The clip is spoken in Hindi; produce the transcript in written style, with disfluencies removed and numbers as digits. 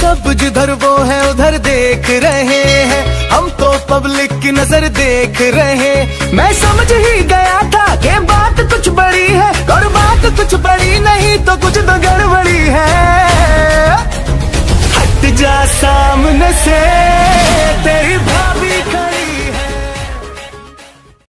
सब जिधर वो है उधर देख रहे हैं, हम तो पब्लिक की नजर देख रहे। मैं समझ ही गया था कि बात कुछ बड़ी है, और बात कुछ बड़ी नहीं तो कुछ तो गड़बड़ी है। हट जा सामने से तेरी